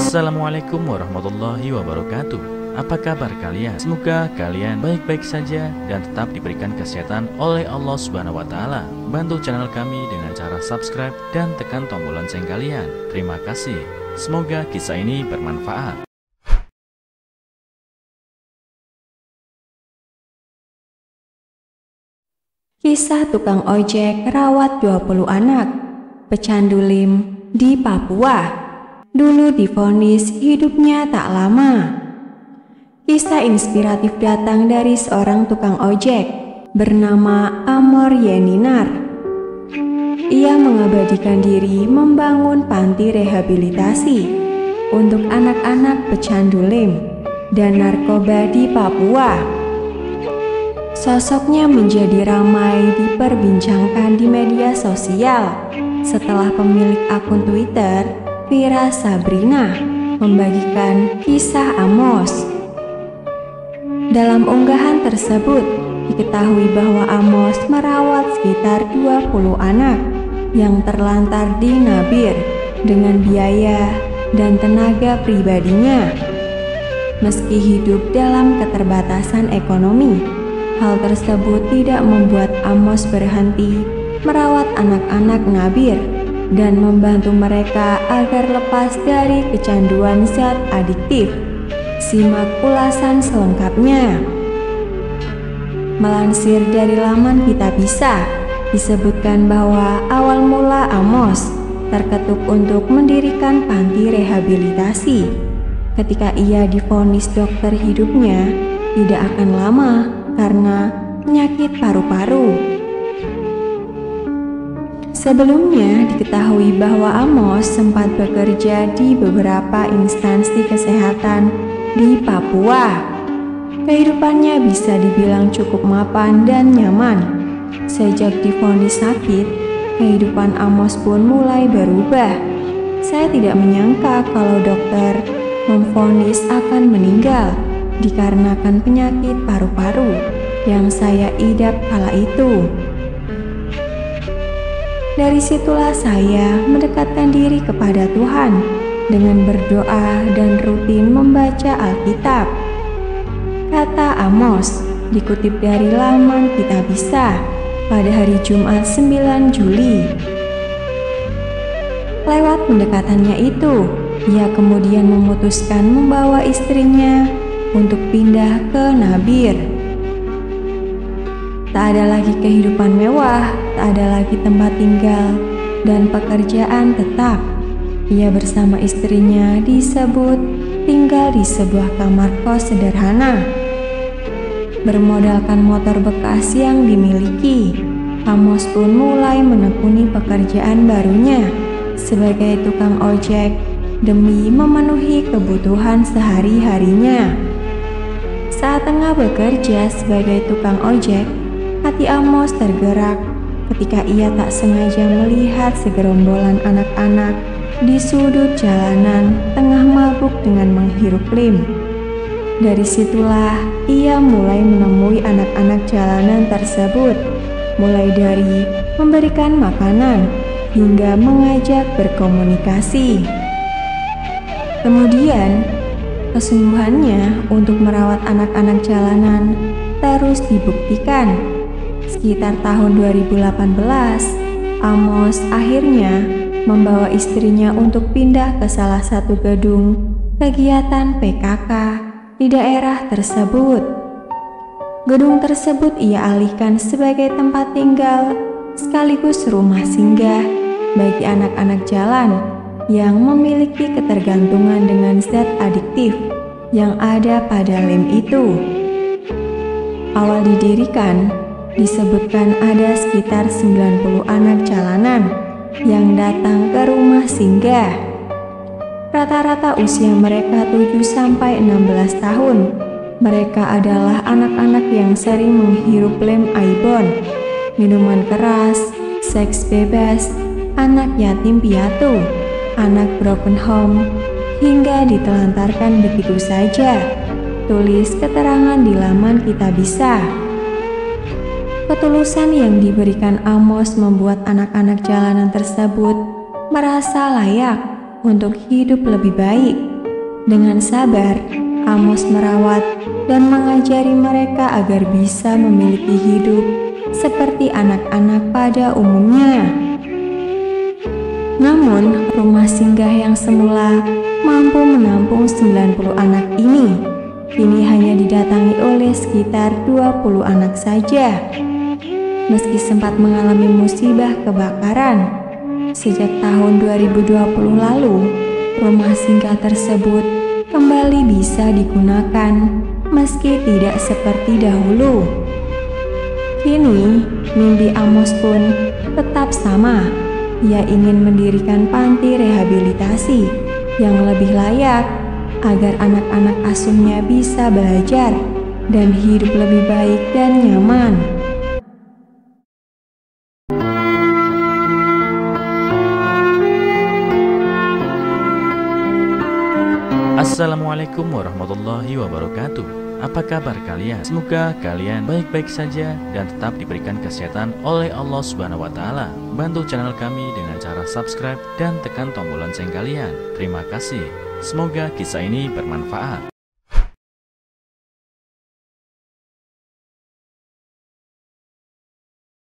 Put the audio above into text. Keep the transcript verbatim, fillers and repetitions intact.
Assalamualaikum warahmatullahi wabarakatuh. Apa kabar kalian? Semoga kalian baik-baik saja dan tetap diberikan kesehatan oleh Allah Subhanahu wa Ta'ala. Bantu channel kami dengan cara subscribe dan tekan tombol lonceng kalian. Terima kasih. Semoga kisah ini bermanfaat. Kisah tukang ojek rawat dua puluh anak pecandu lem di Papua. Dulu divonis hidupnya tak lama. Kisah inspiratif datang dari seorang tukang ojek bernama Amor Yeninar. Ia mengabadikan diri membangun panti rehabilitasi untuk anak-anak pecandu lem dan narkoba di Papua. Sosoknya menjadi ramai diperbincangkan di media sosial setelah pemilik akun Twitter, Vira Sabrina, membagikan kisah Amos. Dalam unggahan tersebut, diketahui bahwa Amos merawat sekitar dua puluh anak yang terlantar di Nabir dengan biaya dan tenaga pribadinya. Meski hidup dalam keterbatasan ekonomi, hal tersebut tidak membuat Amos berhenti merawat anak-anak Nabir dan membantu mereka agar lepas dari kecanduan zat adiktif. Simak ulasan selengkapnya. Melansir dari laman Kitabisa, disebutkan bahwa awal mula Amos terketuk untuk mendirikan panti rehabilitasi ketika ia divonis dokter hidupnya tidak akan lama karena penyakit paru-paru. Sebelumnya diketahui bahwa Amos sempat bekerja di beberapa instansi kesehatan di Papua. Kehidupannya bisa dibilang cukup mapan dan nyaman. Sejak divonis sakit, kehidupan Amos pun mulai berubah. Saya tidak menyangka kalau dokter memvonis akan meninggal dikarenakan penyakit paru-paru yang saya idap kala itu. Dari situlah saya mendekatkan diri kepada Tuhan dengan berdoa dan rutin membaca Alkitab. Kata Amos dikutip dari laman Kitabisa pada hari Jumat sembilan Juli. Lewat pendekatannya itu, ia kemudian memutuskan membawa istrinya untuk pindah ke Nabir. Tak ada lagi kehidupan mewah, tak ada lagi tempat tinggal dan pekerjaan tetap. Ia bersama istrinya disebut tinggal di sebuah kamar kos sederhana. Bermodalkan motor bekas yang dimiliki, Amos pun mulai menekuni pekerjaan barunya sebagai tukang ojek demi memenuhi kebutuhan sehari-harinya. Saat tengah bekerja sebagai tukang ojek, hati Amos tergerak ketika ia tak sengaja melihat segerombolan anak-anak di sudut jalanan tengah mabuk dengan menghirup lem. Dari situlah ia mulai menemui anak-anak jalanan tersebut, mulai dari memberikan makanan hingga mengajak berkomunikasi. Kemudian, kesungguhannya untuk merawat anak-anak jalanan terus dibuktikan. Sekitar tahun dua ribu delapan belas, Amos akhirnya membawa istrinya untuk pindah ke salah satu gedung kegiatan P K K di daerah tersebut. Gedung tersebut ia alihkan sebagai tempat tinggal sekaligus rumah singgah bagi anak-anak jalan yang memiliki ketergantungan dengan zat adiktif yang ada pada lem itu. Awal didirikan, disebutkan ada sekitar sembilan puluh anak jalanan yang datang ke rumah singgah. Rata-rata usia mereka tujuh sampai enam belas tahun. Mereka adalah anak-anak yang sering menghirup lem aibon, minuman keras, seks bebas, anak yatim piatu, anak broken home, hingga ditelantarkan begitu saja. Tulis keterangan di laman Kitabisa. Ketulusan yang diberikan Amos membuat anak-anak jalanan tersebut merasa layak untuk hidup lebih baik Dengan sabar, Amos merawat dan mengajari mereka agar bisa memiliki hidup seperti anak-anak pada umumnya. Namun, rumah singgah yang semula mampu menampung sembilan puluh anak ini, kini hanya didatangi oleh sekitar dua puluh anak saja. Meski sempat mengalami musibah kebakaran sejak tahun dua ribu dua puluh lalu, rumah singgah tersebut kembali bisa digunakan meski tidak seperti dahulu. Kini, mimpi Amos pun tetap sama. Ia ingin mendirikan panti rehabilitasi yang lebih layak agar anak-anak asuhnya bisa belajar dan hidup lebih baik dan nyaman. Assalamualaikum warahmatullahi wabarakatuh. Apa kabar kalian? Semoga kalian baik-baik saja dan tetap diberikan kesehatan oleh Allah Subhanahu wa taala. Bantu channel kami dengan cara subscribe dan tekan tombol lonceng kalian. Terima kasih. Semoga kisah ini bermanfaat.